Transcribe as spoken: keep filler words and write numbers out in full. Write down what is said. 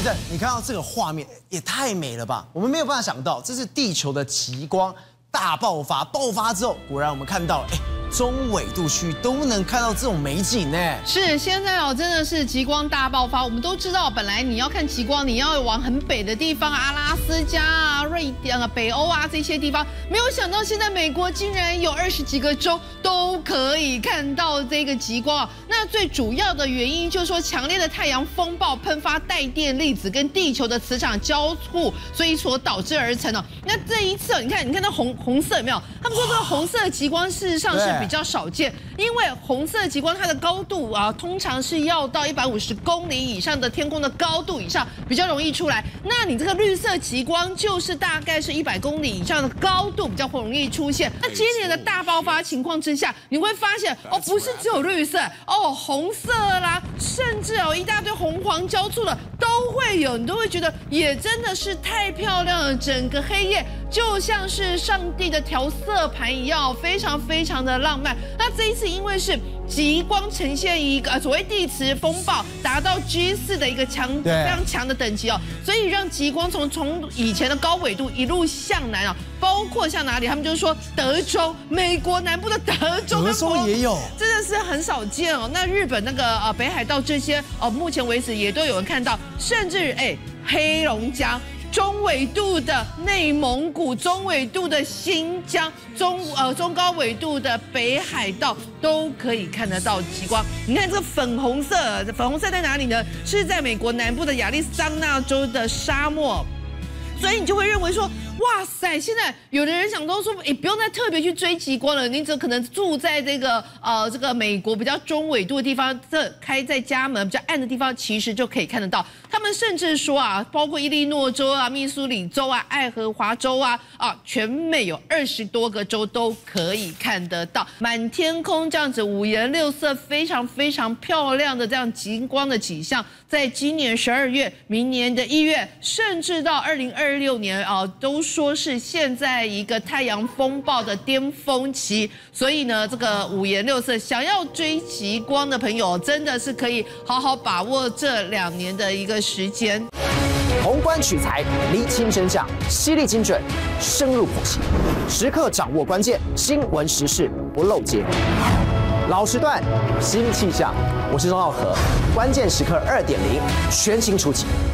而且你看到这个画面也太美了吧！我们没有办法想到，这是地球的极光大爆发，爆发之后，果然我们看到了，哎。 中纬度区都能看到这种美景呢。 是，现在哦，真的是极光大爆发。我们都知道，本来你要看极光，你要往很北的地方，阿拉斯加啊、瑞典啊、北欧啊这些地方，没有想到现在美国竟然有二十几个州都可以看到这个极光啊。那最主要的原因就是说，强烈的太阳风暴喷发带电粒子跟地球的磁场交互，所以所导致而成哦。那这一次，你看，你看那红红色有没有？他们说这个红色的极光事实上是。 比较少见，因为红色极光它的高度啊，通常是要到一百五十公里以上的天空的高度以上比较容易出来。那你这个绿色极光就是大概是一百公里以上的高度比较容易出现。那今年的大爆发情况之下，你会发现哦，不是只有绿色哦，红色啦，甚至哦一大堆红黄交错的都会有，你都会觉得也真的是太漂亮了，整个黑夜就像是上帝的调色盘一样，非常非常的浪漫。那这一次因为是极光呈现一个呃所谓地磁风暴达到 G 四的一个强非常强的等级哦，所以让极光从从以前的高纬度一路向南啊，包括像哪里，他们就是说德州，美国南部的德州， 德州也有， 真的是很少见哦。那日本那个呃北海道这些哦，目前为止也都有人看到，甚至哎黑龙江。 中纬度的内蒙古、中纬度的新疆、中呃中高纬度的北海道都可以看得到极光。你看这个粉红色，粉红色在哪里呢？是在美国南部的亚利桑那州的沙漠，所以你就会认为说。 哇塞！现在有的人想都说，哎，不用再特别去追极光了，你只可能住在这个呃这个美国比较中纬度的地方，这开在家门比较暗的地方，其实就可以看得到。他们甚至说啊，包括伊利诺州啊、密苏里州啊、爱荷华州啊，啊，全美有二十多个州都可以看得到，满天空这样子五颜六色、非常非常漂亮的这样极光的景象，在今年十二月、明年的一月，甚至到二零二六年啊，都。 说是现在一个太阳风暴的巅峰期，所以呢，这个五颜六色，想要追极光的朋友，真的是可以好好把握这两年的一个时间。 宏观取材，厘清真相，犀利精准，深入剖析，时刻掌握关键新闻时事，不漏接。老时段，新气象，我是钟浩和，关键时刻二点零，全新出击。